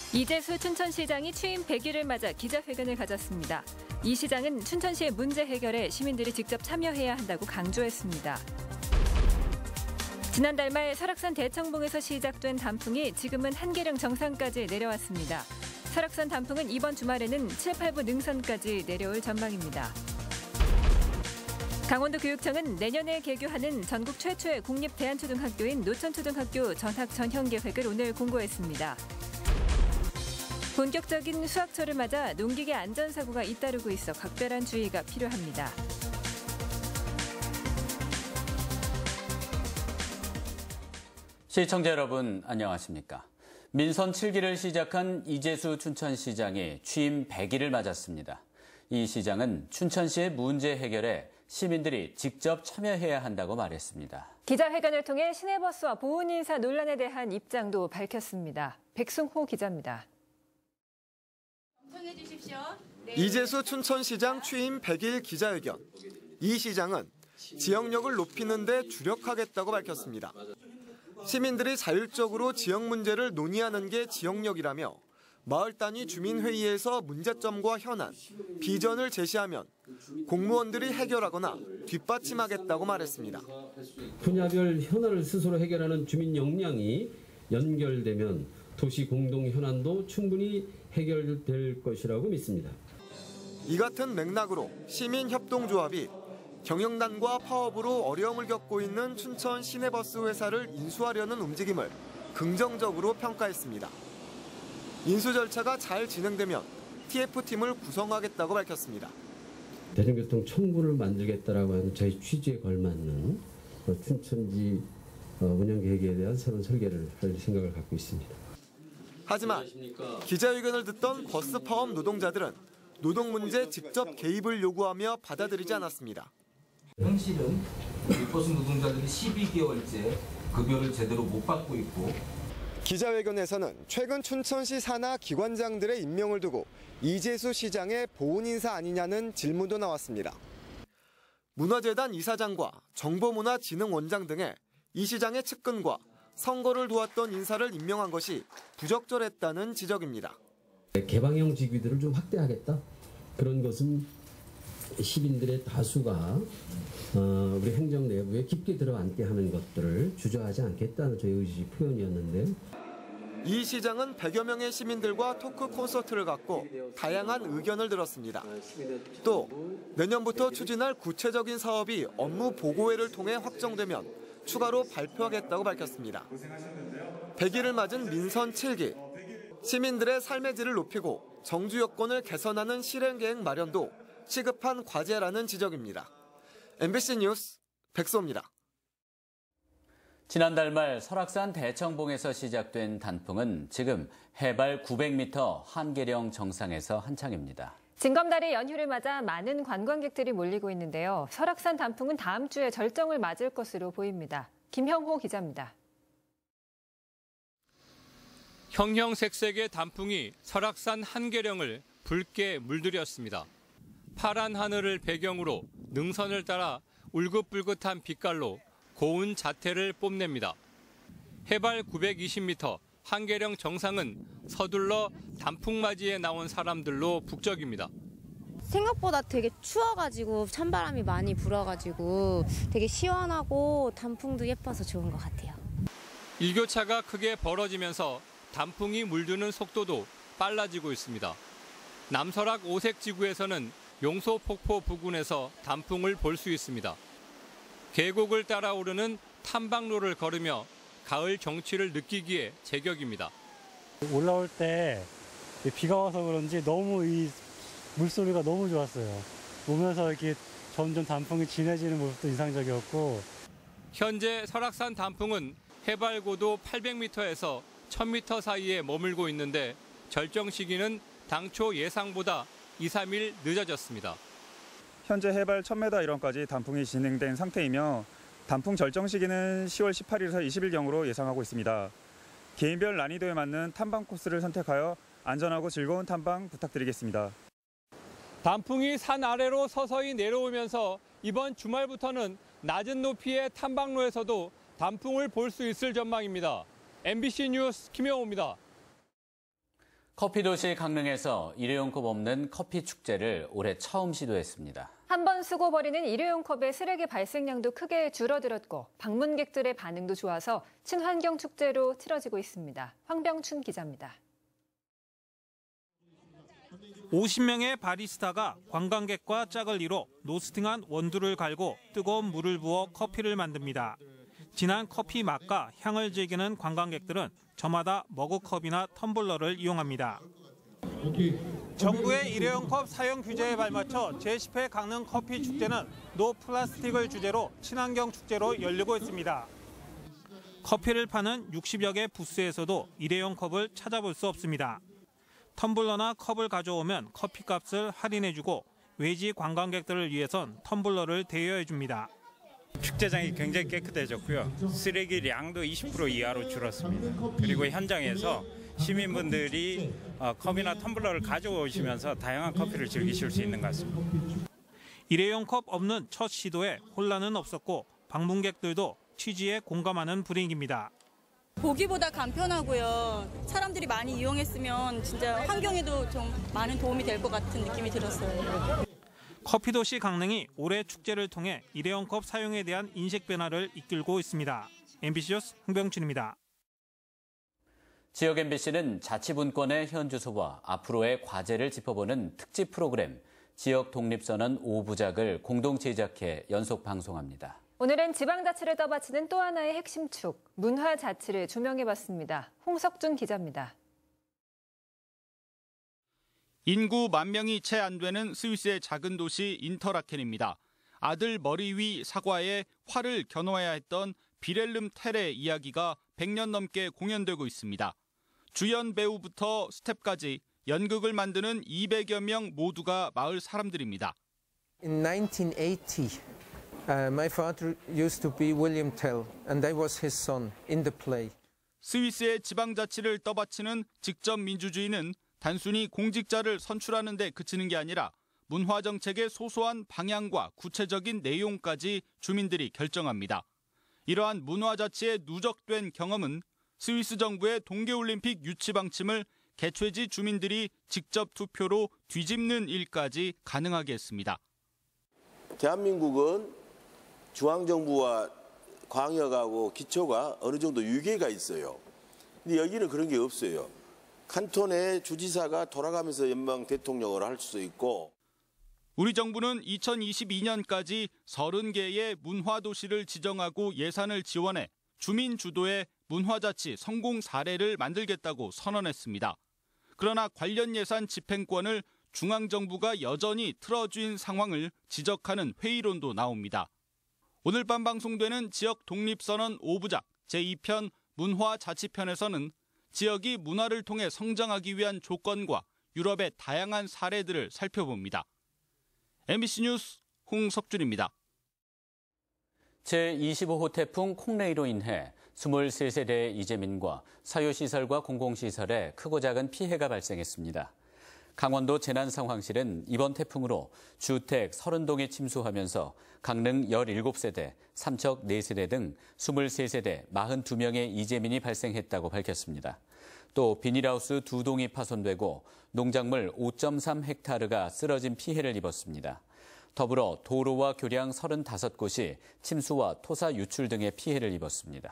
이재수 춘천시장이 취임 100일을 맞아 기자회견을 가졌습니다. 이 시장은 춘천시의 문제 해결에 시민들이 직접 참여해야 한다고 강조했습니다. 지난달 말 설악산 대청봉에서 시작된 단풍이 지금은 한계령 정상까지 내려왔습니다. 설악산 단풍은 이번 주말에는 7, 8부 능선까지 내려올 전망입니다. 강원도교육청은 내년에 개교하는 전국 최초의 국립대안초등학교인 노천초등학교 전학 전형 계획을 오늘 공고했습니다. 본격적인 수학철을 맞아 농기계 안전사고가 잇따르고 있어 각별한 주의가 필요합니다. 시청자 여러분 안녕하십니까? 민선 7기를 시작한 이재수 춘천시장이 취임 100일을 맞았습니다. 이 시장은 춘천시의 문제 해결에 시민들이 직접 참여해야 한다고 말했습니다. 기자회견을 통해 시내버스와 보훈인사 논란에 대한 입장도 밝혔습니다. 백승호 기자입니다. 이재수 춘천시장 취임 100일 기자회견. 이 시장은 지역력을 높이는 데 주력하겠다고 밝혔습니다. 시민들이 자율적으로 지역 문제를 논의하는 게 지역력이라며 마을 단위 주민회의에서 문제점과 현안, 비전을 제시하면 공무원들이 해결하거나 뒷받침하겠다고 말했습니다. 분야별 현안을 스스로 해결하는 주민 역량이 연결되면 도시 공동 현안도 충분히 해결될 것이라고 믿습니다. 이 같은 맥락으로 시민협동조합이 경영난과 파업으로 어려움을 겪고 있는 춘천 시내버스 회사를 인수하려는 움직임을 긍정적으로 평가했습니다. 인수 절차가 잘 진행되면 TF팀을 구성하겠다고 밝혔습니다. 대중교통 청구를 만들겠다라고 하는 저희 취지에 걸맞는 춘천시 운영 계획에 대한 새로운 설계를 할 생각을 갖고 있습니다. 하지만 기자회견을 듣던 버스 파업 노동자들은 노동 문제 직접 개입을 요구하며 받아들이지 않았습니다. 현실은 버스 노동자들이 12개월째 급여를 제대로 못 받고 있고. 기자회견에서는 최근 춘천시 산하 기관장들의 임명을 두고 이재수 시장의 보훈 인사 아니냐는 질문도 나왔습니다. 문화재단 이사장과 정보문화진흥원장 등의 이 시장의 측근과 선거를 도왔던 인사를 임명한 것이 부적절했다는 지적입니다. 개방형 직위들을 좀 확대하겠다. 그런 것은 시민들의 다수가 우리 행정 내부에 깊게 들어앉게 하는 것들을 주저하지 않겠다는 저희 의지 표현이었는데, 이 시장은 100여 명의 시민들과 토크 콘서트를 갖고 다양한 의견을 들었습니다. 또 내년부터 추진할 구체적인 사업이 업무 보고회를 통해 확정되면 추가로 발표하겠다고 밝혔습니다. 100일을 맞은 민선 7기. 시민들의 삶의 질을 높이고 정주 여건을 개선하는 실행계획 마련도 시급한 과제라는 지적입니다. MBC 뉴스 백소입니다. 지난달 말 설악산 대청봉에서 시작된 단풍은 지금 해발 900m 한계령 정상에서 한창입니다. 징검다리 연휴를 맞아 많은 관광객들이 몰리고 있는데요. 설악산 단풍은 다음 주에 절정을 맞을 것으로 보입니다. 김형호 기자입니다. 형형색색의 단풍이 설악산 한계령을 붉게 물들였습니다. 파란 하늘을 배경으로 능선을 따라 울긋불긋한 빛깔로 고운 자태를 뽐냅니다. 해발 920m 한계령 정상은 서둘러 단풍맞이에 나온 사람들로 북적입니다. 생각보다 되게 추워가지고 찬바람이 많이 불어가지고 되게 시원하고 단풍도 예뻐서 좋은 것 같아요. 일교차가 크게 벌어지면서 단풍이 물드는 속도도 빨라지고 있습니다. 남설악 오색지구에서는 용소폭포 부근에서 단풍을 볼 수 있습니다. 계곡을 따라 오르는 탐방로를 걸으며 가을 정취를 느끼기에 제격입니다. 올라올 때 비가 와서 그런지 너무 이 물소리가 너무 좋았어요. 오면서 이렇게 점점 단풍이 진해지는 모습도 인상적이었고. 현재 설악산 단풍은 해발 고도 800m에서 1000m 사이에 머물고 있는데 절정 시기는 당초 예상보다 2, 3일 늦어졌습니다. 현재 해발 1000m 이런까지 단풍이 진행된 상태이며 단풍 절정 시기는 10월 18일에서 20일경으로 예상하고 있습니다. 개인별 난이도에 맞는 탐방 코스를 선택하여 안전하고 즐거운 탐방 부탁드리겠습니다. 단풍이 산 아래로 서서히 내려오면서 이번 주말부터는 낮은 높이의 탐방로에서도 단풍을 볼 수 있을 전망입니다. MBC 뉴스 김영호입니다. 커피도시 강릉에서 일회용 컵 없는 커피 축제를 올해 처음 시도했습니다. 한 번 쓰고 버리는 일회용 컵의 쓰레기 발생량도 크게 줄어들었고 방문객들의 반응도 좋아서 친환경 축제로 치러지고 있습니다. 황병춘 기자입니다. 50명의 바리스타가 관광객과 짝을 이뤄 노스팅한 원두를 갈고 뜨거운 물을 부어 커피를 만듭니다. 진한 커피 맛과 향을 즐기는 관광객들은 저마다 머그컵이나 텀블러를 이용합니다. 정부의 일회용 컵 사용 규제에 발맞춰 제10회 강릉 커피 축제는 노 플라스틱을 주제로 친환경 축제로 열리고 있습니다. 커피를 파는 60여 개 부스에서도 일회용 컵을 찾아볼 수 없습니다. 텀블러나 컵을 가져오면 커피값을 할인해주고 외지 관광객들을 위해선 텀블러를 대여해줍니다. 축제장이 굉장히 깨끗해졌고요. 쓰레기량도 20% 이하로 줄었습니다. 그리고 현장에서 시민분들이 컵이나 텀블러를 가져오시면서 다양한 커피를 즐기실 수 있는 것 같습니다. 일회용 컵 없는 첫 시도에 혼란은 없었고 방문객들도 취지에 공감하는 분위기입니다. 보기보다 간편하고요. 사람들이 많이 이용했으면 진짜 환경에도 좀 많은 도움이 될 것 같은 느낌이 들었어요. 커피도시 강릉이 올해 축제를 통해 일회용 컵 사용에 대한 인식 변화를 이끌고 있습니다. MBC 뉴스 황병춘입니다. 지역 MBC는 자치분권의 현 주소와 앞으로의 과제를 짚어보는 특집 프로그램 지역 독립선언 5부작을 공동 제작해 연속 방송합니다. 오늘은 지방자치를 떠받치는 또 하나의 핵심 축, 문화자치를 조명해봤습니다. 홍석준 기자입니다. 인구 10,000명이 채 안 되는 스위스의 작은 도시 인터라켄입니다. 아들 머리 위 사과에 활을 겨누어야 했던 비렐름 텔의 이야기가 100년 넘게 공연되고 있습니다. 주연 배우부터 스텝까지 연극을 만드는 200여 명 모두가 마을 사람들입니다. In 1980, my father used to be William Tell, and I was his son in the play. 스위스의 지방자치를 떠받치는 직접 민주주의는 단순히 공직자를 선출하는 데 그치는 게 아니라 문화정책의 소소한 방향과 구체적인 내용까지 주민들이 결정합니다. 이러한 문화자치에 누적된 경험은 스위스 정부의 동계올림픽 유치 방침을 개최지 주민들이 직접 투표로 뒤집는 일까지 가능하게 했습니다. 대한민국은 중앙정부와 광역하고 기초가 어느 정도 유계가 있어요. 근데 여기는 그런 게 없어요. 칸톤의 주지사가 돌아가면서 연방 대통령을 할 수도 있고. 우리 정부는 2022년까지 30개의 문화도시를 지정하고 예산을 지원해 주민 주도의 문화자치 성공 사례를 만들겠다고 선언했습니다. 그러나 관련 예산 집행권을 중앙정부가 여전히 틀어쥔 상황을 지적하는 회의론도 나옵니다. 오늘 밤 방송되는 지역 독립선언 5부작 제2편 문화자치편에서는 지역이 문화를 통해 성장하기 위한 조건과 유럽의 다양한 사례들을 살펴봅니다. MBC 뉴스 홍석준입니다. 제25호 태풍 콩레이로 인해 23세대의 이재민과 사유시설과 공공시설에 크고 작은 피해가 발생했습니다. 강원도 재난상황실은 이번 태풍으로 주택 30동이 침수하면서 강릉 17세대, 삼척 4세대 등 23세대 42명의 이재민이 발생했다고 밝혔습니다. 또 비닐하우스 2동이 파손되고 농작물 5.3헥타르가 쓰러진 피해를 입었습니다. 더불어 도로와 교량 35곳이 침수와 토사 유출 등의 피해를 입었습니다.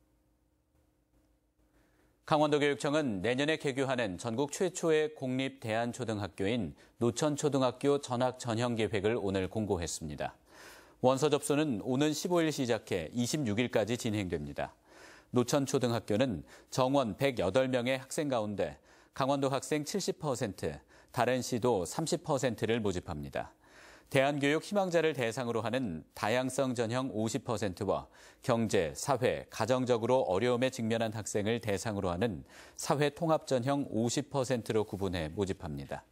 강원도교육청은 내년에 개교하는 전국 최초의 공립 대안초등학교인 노천초등학교 전학 전형 계획을 오늘 공고했습니다. 원서 접수는 오는 15일 시작해 26일까지 진행됩니다. 노천초등학교는 정원 108명의 학생 가운데 강원도 학생 70%, 다른 시도 30%를 모집합니다. 대안교육 희망자를 대상으로 하는 다양성 전형 50%와 경제, 사회, 가정적으로 어려움에 직면한 학생을 대상으로 하는 사회 통합 전형 50%로 구분해 모집합니다.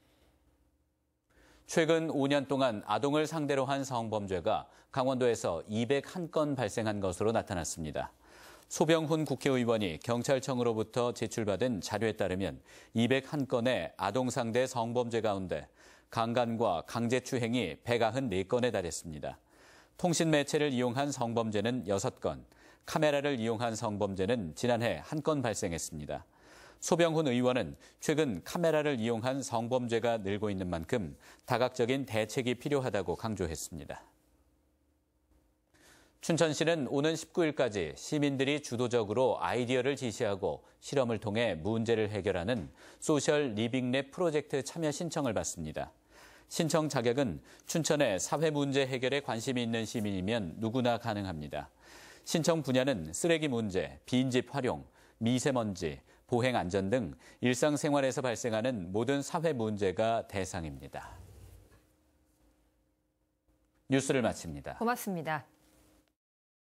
최근 5년 동안 아동을 상대로 한 성범죄가 강원도에서 201건 발생한 것으로 나타났습니다. 소병훈 국회의원이 경찰청으로부터 제출받은 자료에 따르면 201건의 아동 상대 성범죄 가운데 강간과 강제추행이 194건에 달했습니다. 통신 매체를 이용한 성범죄는 6건, 카메라를 이용한 성범죄는 지난해 1건 발생했습니다. 소병훈 의원은 최근 카메라를 이용한 성범죄가 늘고 있는 만큼 다각적인 대책이 필요하다고 강조했습니다. 춘천시는 오는 19일까지 시민들이 주도적으로 아이디어를 제시하고 실험을 통해 문제를 해결하는 소셜 리빙랩 프로젝트 참여 신청을 받습니다. 신청 자격은 춘천의 사회 문제 해결에 관심이 있는 시민이면 누구나 가능합니다. 신청 분야는 쓰레기 문제, 빈집 활용, 미세먼지, 보행 안전 등 일상생활에서 발생하는 모든 사회 문제가 대상입니다. 뉴스를 마칩니다. 고맙습니다.